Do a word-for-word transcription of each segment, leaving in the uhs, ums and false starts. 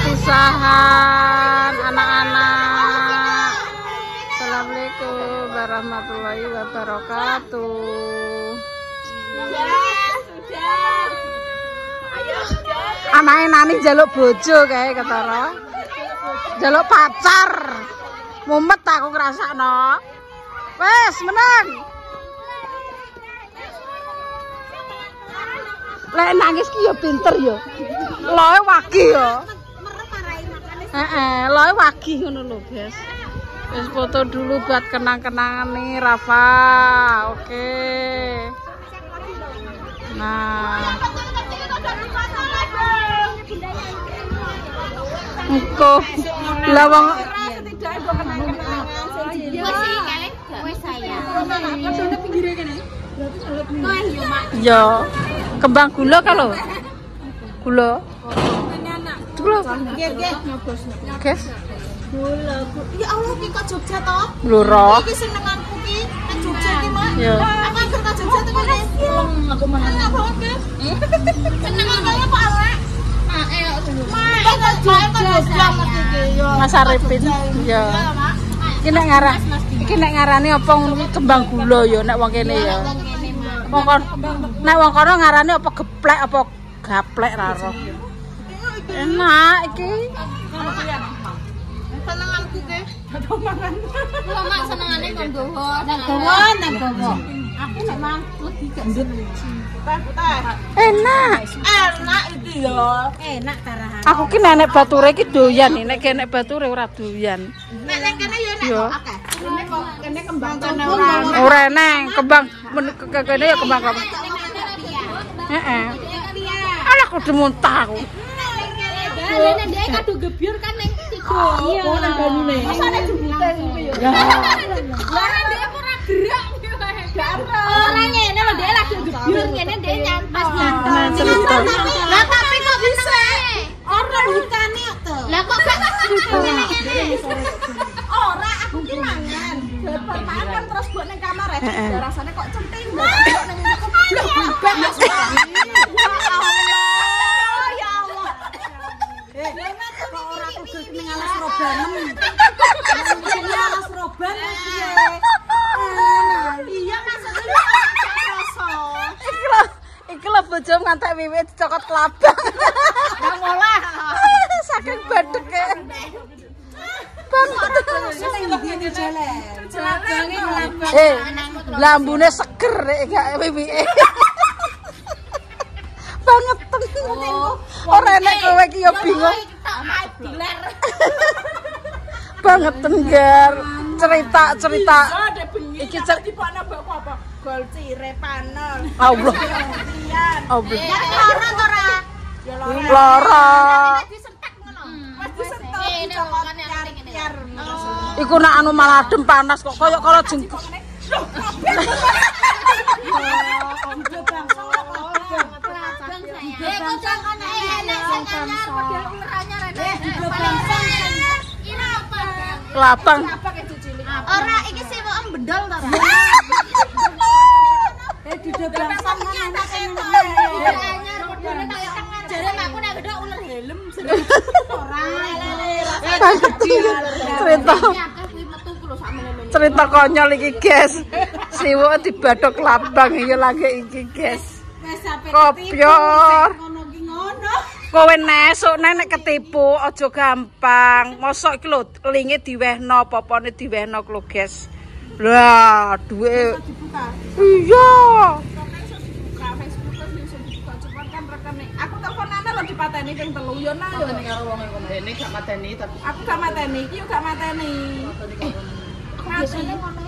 pisahan anak-anak. Assalamualaikum warahmatullahi wabarakatuh. Anake nani jaluk bojo kae ketara. Jaluk pacar. Mumet aku ngrasakno. Wes menang. Lek nangis ki yo pinter yo. Loe wagi yo. Heeh, loe wagi ngono lho, guys. Wis foto dulu buat kenang-kenangan nih Rafa. Oke. Nah. Engko lawang yo kembang gula kalau gula gula guys gula ya Allah ki kok Jogja to lho iki sing nenganku ki nang Jogja ki Mak ya aku anggere ka Jogja to kene aku mangan apa oke seneng kaya Pak Alek Mas Arifin ya iki nek ngaran iki nek ngarani apa ngono ki kembang gula ya nek wong kene ya wong nek wong kono ngarani apa geplek apa gaplek ra roh enak iki senenganku ke ado mangan kula mak senengane kon gowo nang gowo nang gowo aku memang lebih gendut enak enak iki yo enak tarahan aku ki nenek bature ki doyan nek nek bature ora doyan nek ning kene yo enak akeh kene kok kene kembang kene ora ora neng kembang kene ya kembang kamu heeh ala kudu muntah aku lene ndek kado gebyur kan ning tiga iya nang banune masane jembute kuwi yo ya ora ndek ora gerak ora ngene lho ndek lagi gebyur ngene ndek nyantos nyantos lah tapi kok bisa ora hutane to lah kok gak ora aku ki mangan mangan terus buat ning kamar ya rasane kok centing kok ning lho gak kok ora kudu ning alas robanem. Ning alas roban piye? Iya maksudnya rasa. Iki lho, iki lho bojom ngantek wiwit dicokot kelabang. Nang olah. Saking badheke. Banget sing ngene jalan. Jelabange kelabang. Eh, lambune seger nek gak wiwike. Banget oh, ora enak kowe iki yo bingung banget tenggar cerita-cerita iki cerita apa gol cire panel Allah Allah lara ora lara disentek ngono wis disentek dicokot nyar iku nek anu malah adem panas kok koyo kala jengkok kelabang ora iki sing kok embendol to eh dudu bangsan ngono anyar modele kaya jare aku nek gedhok uler helm ora cerita cerita konyol iki guys siwuk dibadhok kelabang iki lagi iki guys kopior kowe nesuk nek ketipu aja gampang mosok iki lho linge diwehno popone diwehno lho guys lah duwe iya aku teleponane lho dipateni ping telu yo nang yo karo wong kono dene gak mateni tapi aku gak mateni iki yo gak mateni biasane ngono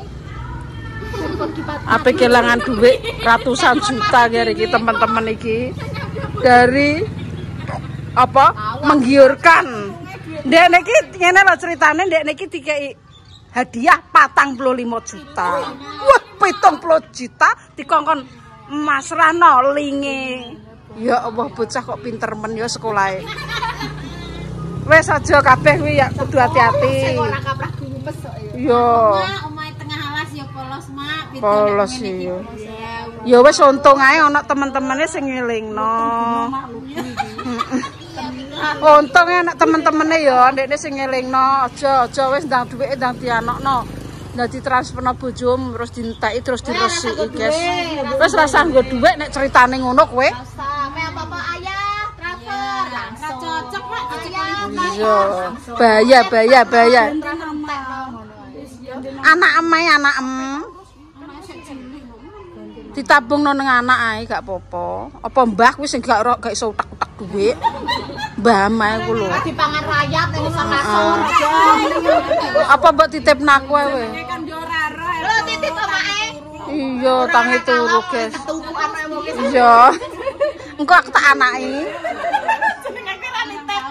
apa kehilangan duit ratusan juta kira iki teman-teman iki dari apa menggiurkan ndek niki ngene lho ceritane ndek niki dikei hadiah patang puluh lima juta wah pitung puluh juta dikongkon Mas Rano linge ya Allah bocah kok pinter men ya sekolahe wis aja kabeh kuwi ya kudu hati-hati sing ora kaprah gumes kok ya yo omahe tengah alas ya polos mak polos ya ya wis untung ae ana teman-temane sing ngelingno Untung enak temen-temene ya, ndekne sing ngelingno, aja aja wis ndang duwike ndang dianokno. Dadi transferno bojomu terus dinteki terus diresiki, guys. Wis rasa nggo dhuwit nek critane ngono kowe. Sampe apa-apa ayah transfer langsung. Cocok Pak ayah. Iya, bahaya bahaya bahaya. Anak emai anak em. Ditabungno ning anak ae gak apa-apa. Apa mbah kuwi sing gak gak iso utak-utak dhuwit. Mbah amae ku lho. Dipangan rayap ning kasur. Apa mbok titipna aku ae we? Lho titip omake. Iya, tangi turu, guys. Tukukan ae mungkin. Iya. Engko aku tak anaki. Jenenge kira nitip.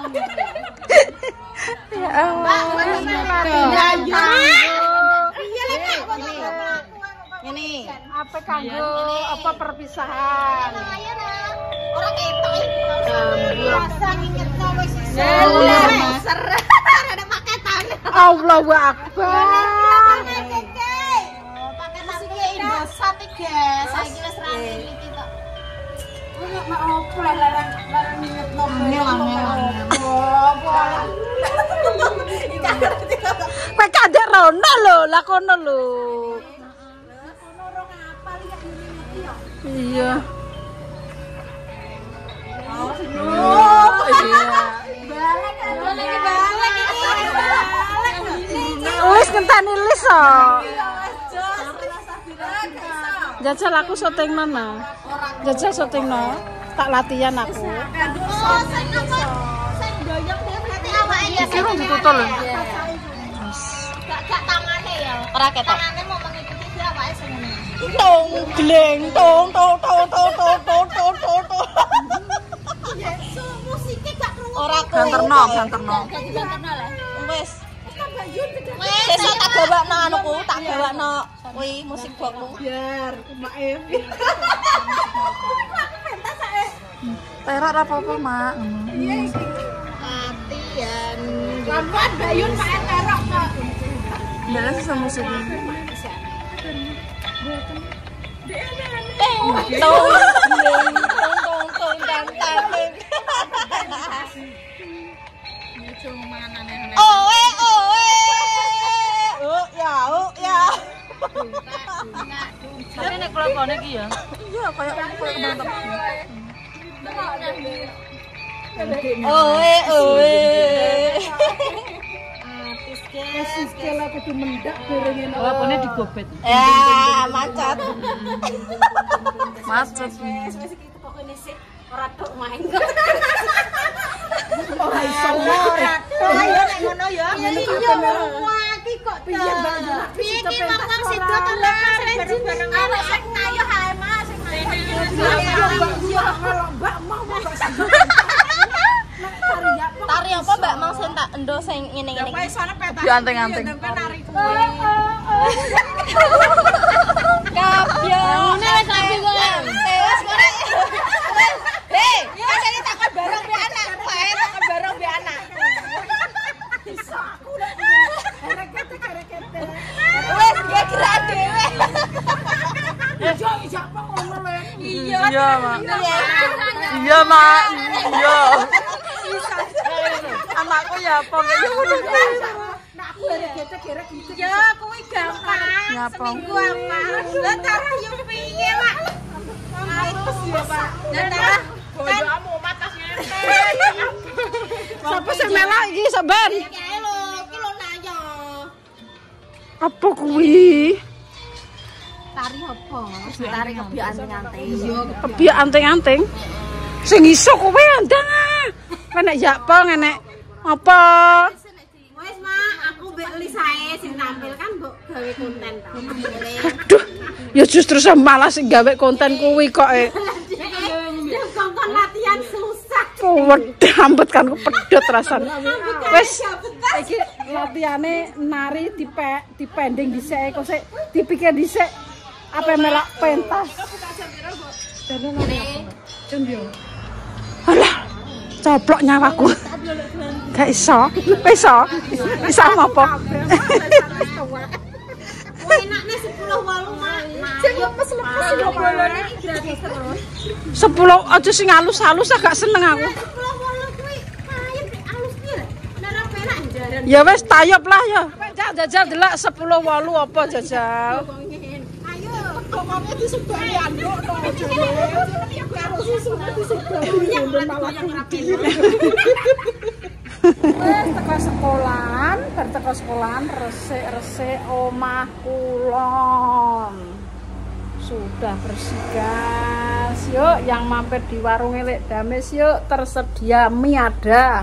Ya Allah. Ya ya. Iya lek ini apa kanggo apa perpisahan? Ora ketok iki. Rasa ngingetno wis iso. Ser. Ada paketan. Allahu Akbar. Paketan iki Indosat iki, guys. Saiki wis rame iki kok. Ora mak opo larang larang ngingetno. Kowe kadek rono lho, lah kono lho. Iya. Oh, iya. Balik balik balik iki. Wis ngenteni lis kok. Jajal aku syuting mana? Jajal syuting no. Tak latihan aku. Oh, sing apa? Sing doyok dia berarti awake ya. Iki ditutul. Gak gak tangane ya. Ora ketok. Tangane mau mengikuti dia awake sing ngene. Tong gleng tong tong tong tong tong tong tong tong tong. Yesu, musike gak krungu. Ora ganterno, ganterno. Gak diganterno lah. Wis. Wis, Besok tak gawakno anuku, tak gawakno kuwi musik boxku. biar mae. Perak ora apa-apa, Mak. Latihan. Lambat Bayun Pak terok kok. Ndak sisa musik. Tong tong tong tong dan tang. Oe oe. Oh ya, oh ya. Tapi nek kelopone iki ya. Iya, kayak kayak mantep. Oe oe. Artis guys, Kela kudu mendak bareng ngene. Kelopone digobet. Ya, macet. Macet. wis iki pokoknya sik ora tok main. Ora iso. Oh ya nek ngono ya. Iya. Wah, iki kok piye Mbak? Piye iki wong sido to bareng-bareng awak sing ayo hae Mas sing Mbak mau Mbak. Tari apa Mbak Mang sing tak endo sing ngene-ngene iki? Di anteng-anteng. Kabya. Ngene wis rapi kok. Wis kore. Hei, kasane takon bareng be anak, wae takon bareng be anak. Bisa aku lek. Kere-kere. Wis dia gerak dhewe. Iya, iya apa ngono le? Iya. Iya, Mak. Iya, Mak. Iya. Anakku ya apa ya ngono. Nak aku kere-kere gitu. Ya kuwi gampang. Seminggu apa? Lah cara yo piye, Mak? Itu ya, Pak. Lah cara bodohmu matas ngene. Sapa sing melak iki sampean? Kae lho, iki lho nak yo. Apa kuwi? Tari apa? Tari kebi anting-anting. Kebi anting-anting. Sing iso kowe andang ah. Nek ya apa ngene. Apa? Wes, Mak, aku mbek Lisae sing tampil kan mbok gawe konten ta. Aduh, ya justru malah sing gawe konten kuwi kok e. Ya konten latihan susah. Wedhe ambet kan pedhot rasane. Wis iki latihane nari dipe dipending dhisik kok sik dipikir dhisik apa melak pentas. Alah, coplok nyawaku. Gak iso, iso, iso apa? Enaknya sepuluh walu Mak. Sing lepas-lepas yo bolone iki gratis terus. Sepuluh aja sing halus-halus agak seneng aku. sepuluh walu kuwi kaya Ya wis tayop lah ya. Jajal delok sepuluh wolu apa jajal. Ayo, ngomongnya disebari anduk to jane. Karo susune disebari malah rapi. Wes teko sekolahan, bar teko sekolahan resik-resik omah kulon. Sudah bersigas. Yuk yang mampir di warung Elek Dames yuk, tersedia mie ada.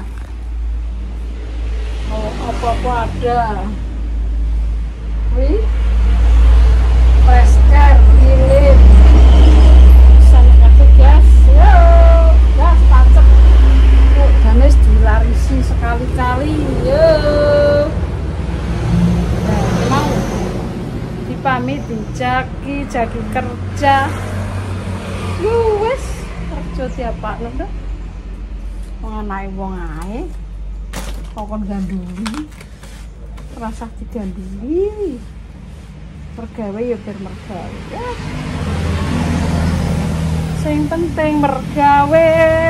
Oh, apa-apa ada. Wih. Fresker, gilit. Sana kabeh gas. Yuk, gas tancep. Yuk, Dames dilarisi sekali-kali. Yuk. Nah, mau dipamit dijagi, jagi kerja. Yuk, wes kerja diapakno dah. Wong anake wong ae. Kokon ganduli. Rasa diganduli. Mergawe ya biar mergawe. Ya. Sing penting mergawe.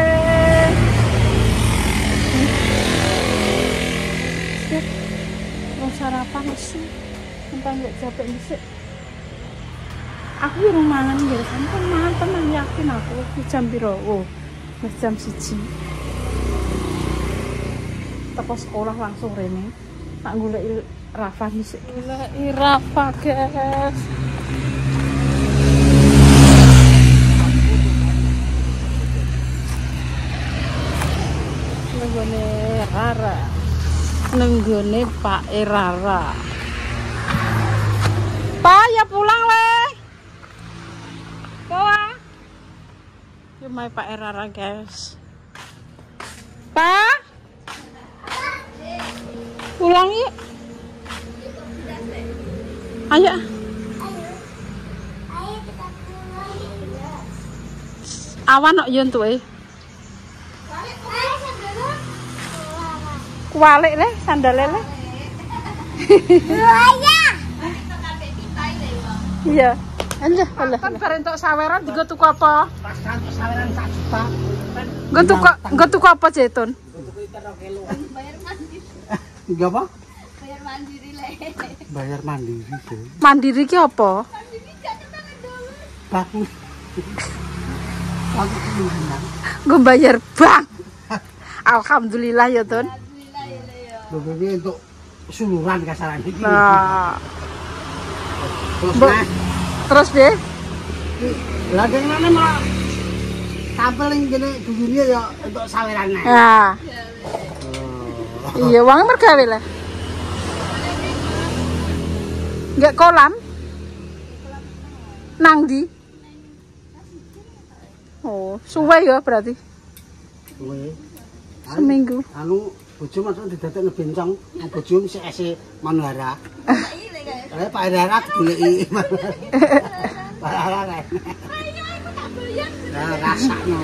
Sip. Mau sarapan sih. Entah nggak capek dhisik. Aku yo mangan ya, sampeyan mangan tenan yakin aku di jam piro? Oh, jam siji. Teko sekolah langsung rene. Tak goleki Rafa dhisik. Goleki Rafa, guys. Nenggone Rara. Nenggone Pak Rara. Pak, ya pulang le. Bawa. Ya mai Pak Rara, guys. Pak. Pulang yuk. Ayo. Awan kok yo entuke. Kualik le sandale le. Iya. Anjah, alah. Kan bareng tok saweran digo tuku apa? Pasan tok saweran sak juta. Nggo tuku nggo tuku apa Jetun? Enggak apa? Bayar mandiri le. Bayar mandiri sih. Mandiri ki apa? Mandiri gak tenang dulu. Bank. Bank pinjaman. Gue bayar bank. Alhamdulillah ya, Tun. Alhamdulillah ya le ya. Ini untuk suluran kasaran iki. Nah. Terus Bo, nah. terus deh. Lah dene malah tampil ning kene dudunya ya untuk sawerane. Nah. Iya, uangnya mergawe lah. Enggak kolam? Nang di? Oh, suwe ya berarti. Suwe. Seminggu. Anu bojo masuk didadekne bencong, bojo sik ese Manwara. Lah Pak Rara digoleki. Pak Rara. Ayo aku tak bayar. Lah rasakno.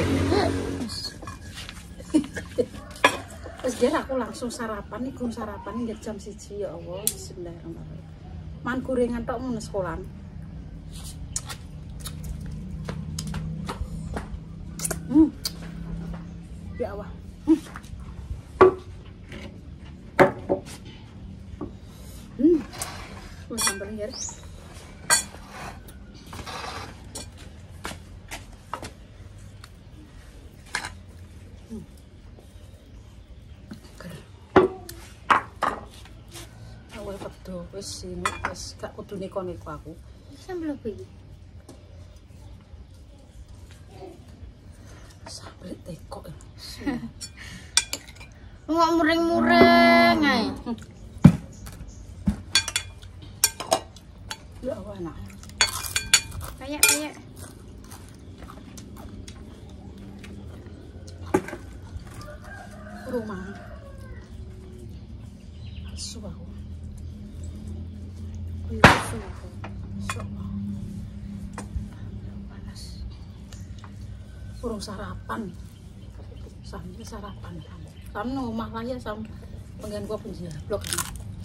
Terus dia aku langsung sarapan nih, sarapan nih jam siji ya Allah, bismillahirrahmanirrahim. Man gorengan tok mun sekolah. Hmm. Ya Allah. Hmm. Hmm. Mau sambal ya. Wis ini wis gak kudu neko-neko aku. Sambel apa iki? Sambel teko. Ngok muring-muring ae. Ya enak. Kayak-kayak rumah. Suah. Panas. Urung sarapan. Sampai sarapan kamu. Kamu nang omah lah ya sam pengen gua penjablok kan.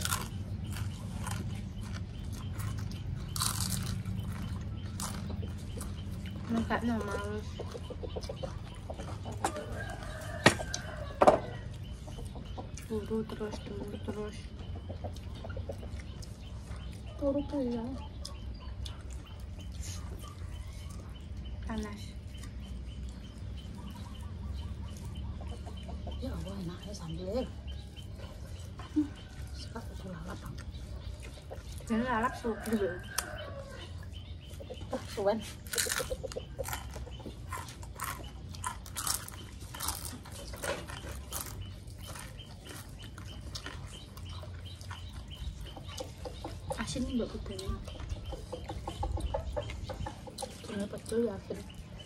enggak normal. Turu terus, turu terus. Turu ya. Panas. Ya Allah, enaknya sambil. Hmm. Sekarang udah lalap, Bang. Jadi lalap suka. Oh, suwen. Asin mbak budaya. Ini betul ya, asin.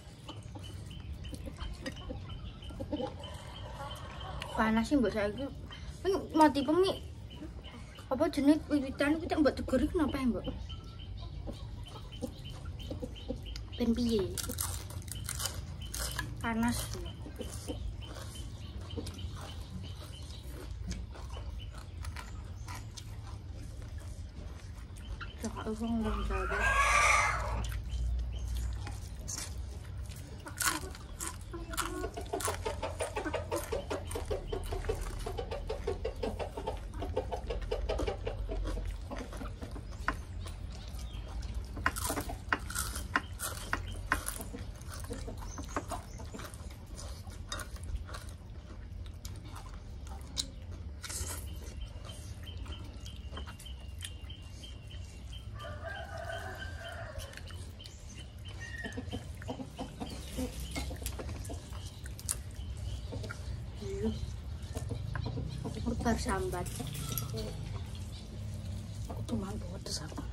Panas sih mbak saya itu. Kan mati pemi. Apa jenis wiwitan kita mbak teguri kenapa ya mbak? Ben piye? Panas. Jangan lupa ngomong jaga. Bar sambat. Aku tuh mampu pedes aku.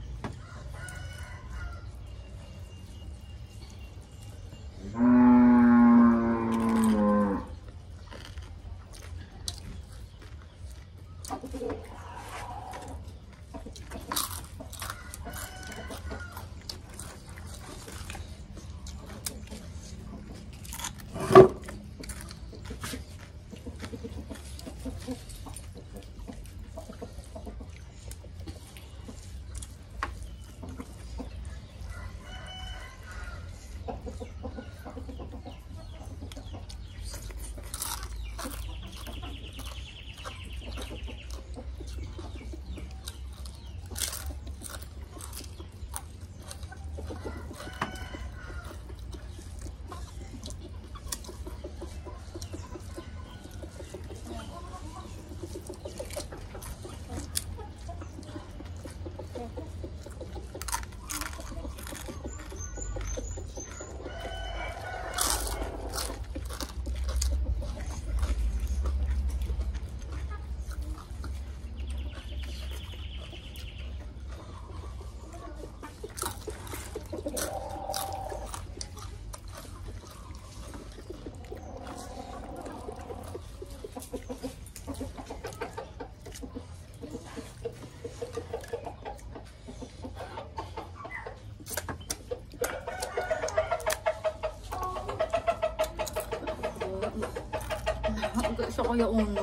Iso kaya ngono.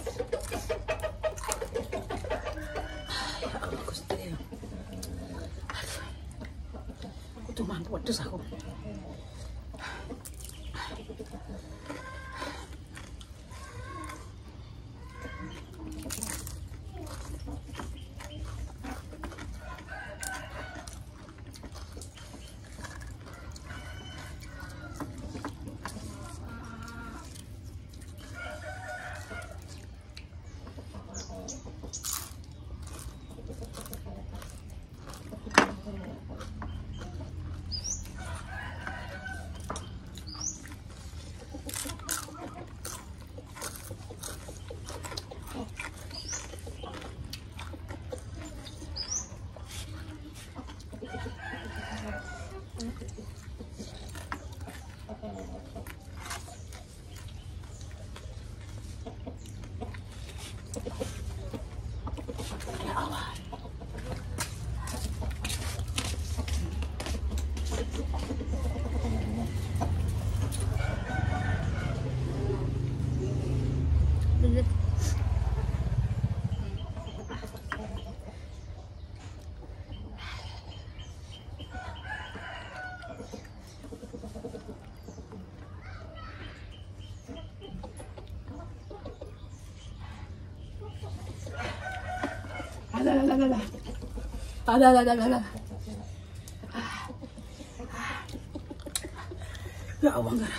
Ya Allah Gusti. Aku tuh mampu pedes aku. Ada ada ada. Ada ada ada ada. Ya Allah enggak.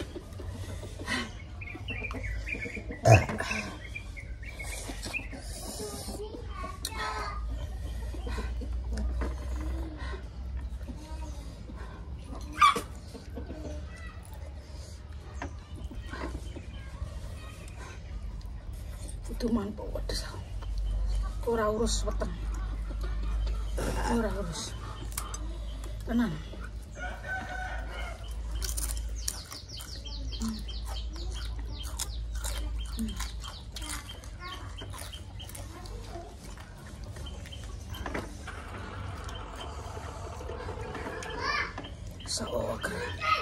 Itu mampu wedes. Ora urus weteng. Ora urus. Tenang. Hmm. Hmm. Seoger.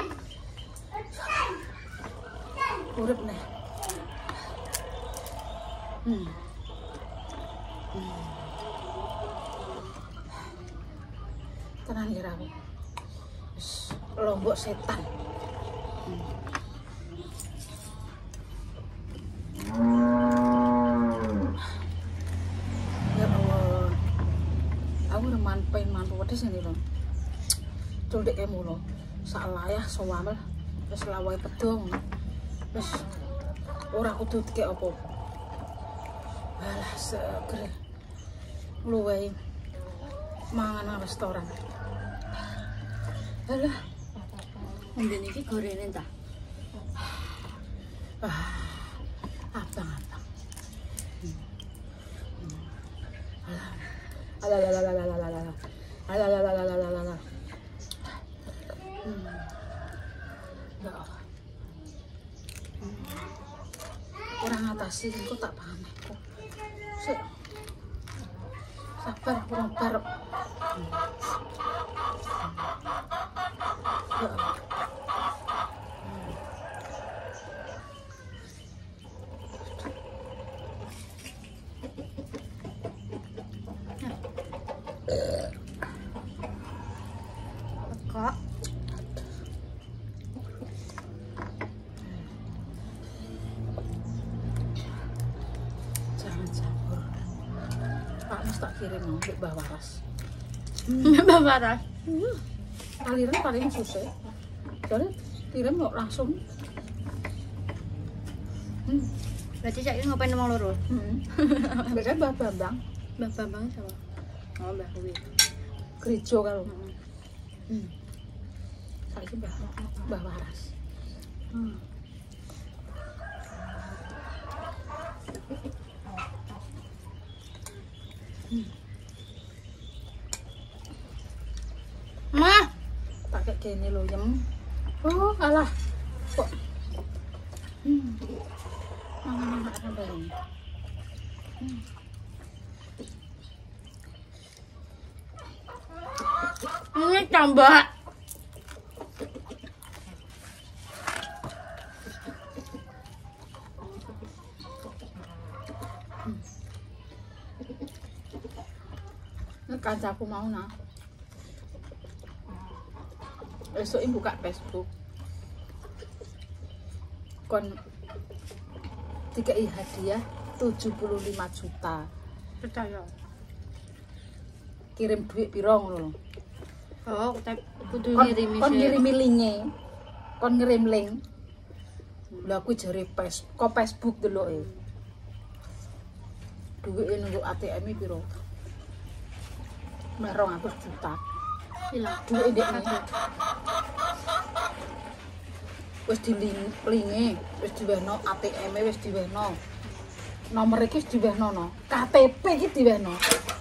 Urip nih. Hmm. Hmm. Tenang ya Rawi. Lombok setan. Hmm. Ya Allah. Aku udah manpain mantu wedes ini loh. Culik kayak mulu. Salah ya sewamel. Terus lawai pedong. Terus ora kudu kayak apa. Alah seger. Luwe mangan nang restoran. Alah. Ndene iki gorene ta. Ah. Abang-abang. Alah alah alah alah alah alah. Alah alah alah alah alah alah. Ya Allah. Orang ngatasi kok tak paham aku. Sik. Sabar, kurang barep. Ya Allah. Kok jangan campur. Pak Mas tak kirim mau Mbak Mbak Waras. Mbak Waras. Aliran paling susah. Jadi kirim kok langsung. Hmm. Berarti saya ini ngapain nomor loro? Hmm. Mereka Mbak Bambang. Mbak Bambang siapa? Oh, Mbak Wi. Gereja kalau. Hmm. Saiki Mbah Mbah Waras. Hmm. Hmm. Mah, pakai kene lho yem. Oh, alah. Kok. Hmm. Mangan anak sampai ini. Hmm. Ini tambah. Hmm. Ini kancaku mau nah. Besok ibu buka Facebook. Kon tiga i hadiah tujuh puluh lima juta. Percaya. Kirim duit piro ngono lho. Oh, kita kudu ngirimi. Kon ngirimi linke. Kon ngirim link. Lah aku jare pes, kok Facebook deloke. Duit nunggu A T M-e piro? dua ratus juta. Sila duit ndekne. Wis dilinke, wis diwehno A T M-e wis diwehno. Nomor iki wis diwehno no. K T P iki diwehno.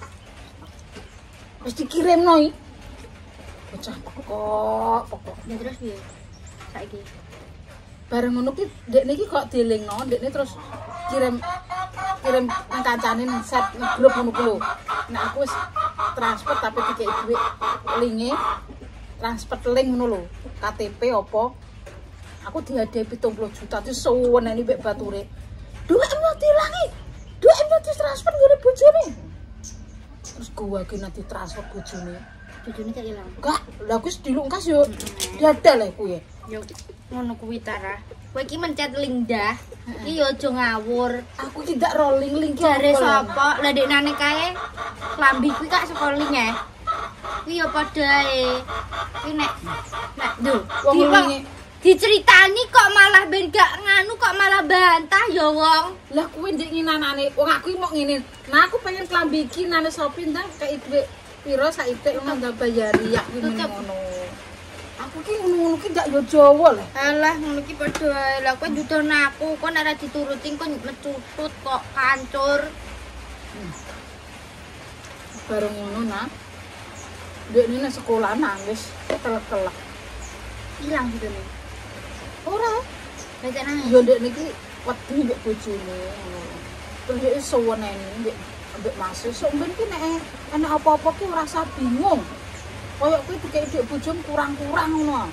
Wis dikirimno iki. Bocah pokok, pokok. Ya terus piye? Saiki. Bareng ngono ki ndekne iki kok dielingno, ndekne terus kirim kirim nang kancane nang set grup ngono ku lho. Nek aku wis transfer tapi dikek duit linke transfer link ngono lho. K T P opo? Aku dihadiahi pitung puluh juta itu suweneni mbek bature. Duitmu dilangi. Duitmu ditransfer ngene bojone. Terus gua ki nanti transfer bojone. Bojone cek ilang. Enggak, lha aku wis dilungkas yo. Dadal aku ya. Yo ngono kuwi ta. Kowe iki mencet link dah. Iki yo aja ngawur. Aku ki ndak rolling link ki. Jare sapa? Lah ndekne kae klambi kuwi kak sekolahnya. Kuwi ya padha ae. Kuwi nek nek lho, di, diceritani kok malah ben gak nganu kok malah bantah ya wong. Lah kuwi ndek nginanane. Wong aku mau ngene. Nah aku pengen klambi iki nane Shopee ndang kei duit piro saiki nang bayari yak ngono. Aku ki ngono-ngono ki ndak yo Jawa lho. Alah ngono ki padha ae. Lah kowe ndudono aku, kok nek ora diturutin kok mecutut kok kancur. Hmm. Bareng ngono nak. Dek ini sekolah nangis telek-telek. Hilang gitu nih. Ora. Baca nangis. Yo dek niki wedi mbek bojone ngono. Terus dhek suweneni mbek mbek Mas. Sok ben ki nek ana apa-apa ki ora usah bingung. Kayak kuwi dikek dhek bojone kurang-kurang ngono.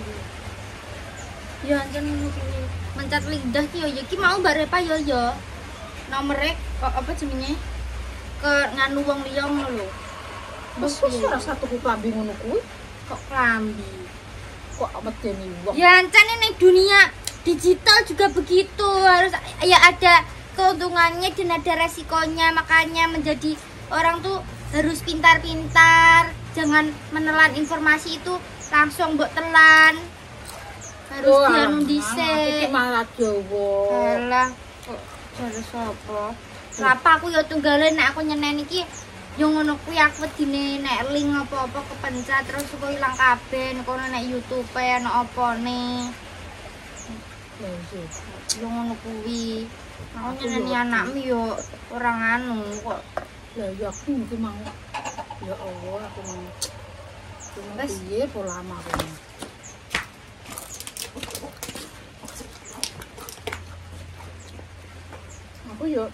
Ya ancen ngono kuwi. Mencat lidah ki yo ya ki mau Mbak Repa yo yo. Nomere kok apa jenenge? Ke nganu wong liya ngono lho. Wes wis ora satu klambi ngono kuwi. Kok klambi? Kok medeni wong. Ya ancen ning dunia digital juga begitu. Harus ya ada keuntungannya dan ada resikonya. Makanya menjadi orang tuh harus pintar-pintar. Jangan menelan informasi itu langsung mbok telan. Harus oh, dianu dhisik. Iki malah Jawa. Alah, kok jare sapa? Kenapa aku ya tunggale nek aku nyeneni iki yo ngono kuwi aku wedine nek link apa-apa kepencet terus kok ilang kabeh nek ono nek YouTube ana opone. Yo ngono kuwi. Aku nyeneni anakmu yo ora nganu kok. Lah ya aku iki mau. Ya Allah aku mau. Wes piye pola lama kene. Aku yo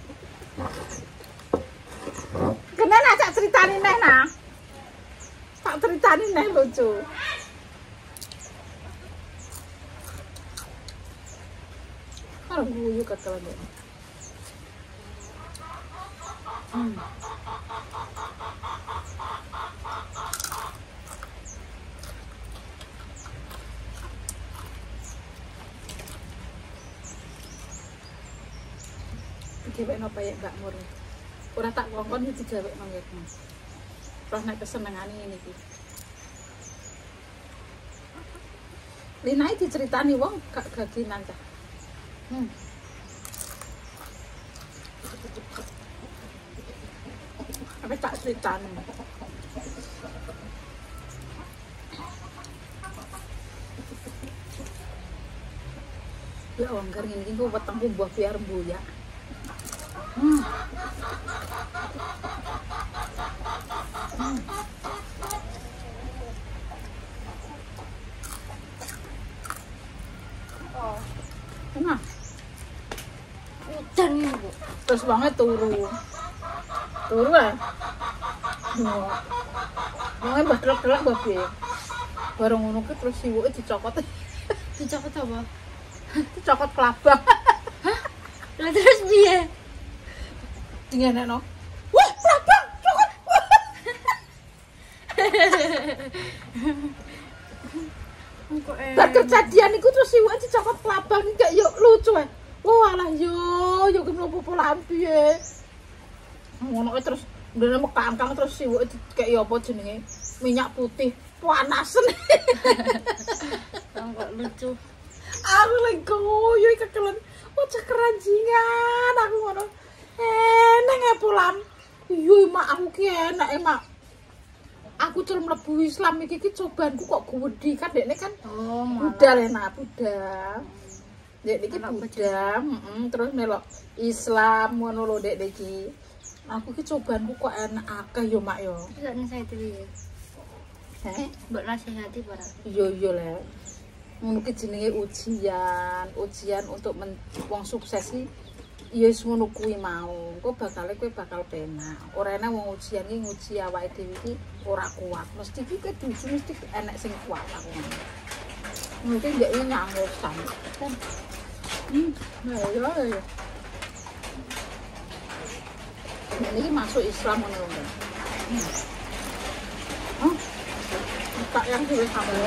kenapa nak ceritani neh nah? Tak ceritani neh lucu. Kalau guyu kata lagi. Hmm. Dewek napa ya Mbak Mur. Ora tak kongkon iki dewek nang ngene. Terus nek kesenengane ngene iki. Linae diceritani wong gak gaginan ta. Hmm. Apa tak ceritani. Ya wong gar ngene iki kok wetengku buah biar mbuya. Hmm. Hmm. Oh. Kenapa? Udan Bu. Terus banget turu. Turu ya? Wah. Wong badelok-delok babe. Bareng ngono ki terus siwuke dicokot. Dicokot apa? Dicokot kelabang. Hah? Lah terus piye? Dingenekno. Wah, kelabang, cokot. Bar kejadian iku terus siwuke dicokot kelabang iki yo lucu ae. Wah, alah yo, yo ki mlebu pola piye. Ngono terus ndene mekangkang terus siwuke dikek apa jenenge? Minyak putih panasen. Kok lucu. Aku lagi guyu kekelen. Wajah keranjingan aku ngono. Enak ya pulang. Iya mak aku ki enak emak. Aku celem mlebu Islam iki ki cobaanku kok gede kan dekne kan. Oh, budal enak budal. Dek iki budal, heeh, terus melok Islam ngono lho dek iki. Aku ki cobaanku kok enak akeh yo mak yo. Bisa nasihati piye? Heh, mbok nasihati para. Iya iya le. Ngono ki jenenge ujian, ujian untuk wong sukses iki. Ya wis ngono kuwi mau. Kok bakale kowe bakal penak. Ora enak wong ujian iki nguji awake dhewe iki ora kuat. Mesti iki keduju mesti enek sing kuat aku. Mungkin dia ini nyangosan. Hmm, nah ya ya. Ini masuk Islam ngono lho. Hmm. Hah? Tak yang sudah sambel.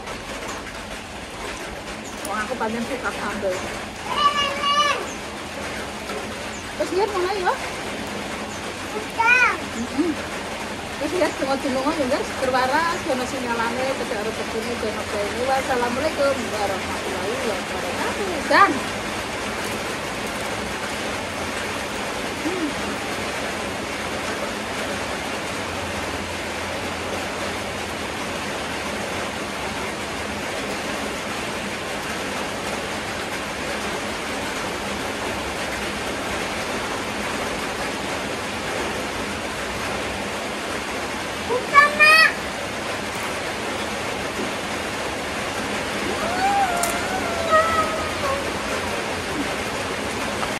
Wong aku pancen suka sambel. Terus lihat mana ya? Terus ya setengah jenungan juga terwaras karena sinyalane tidak harus ketemu dan apa ini. Wassalamualaikum warahmatullahi wabarakatuh. Dan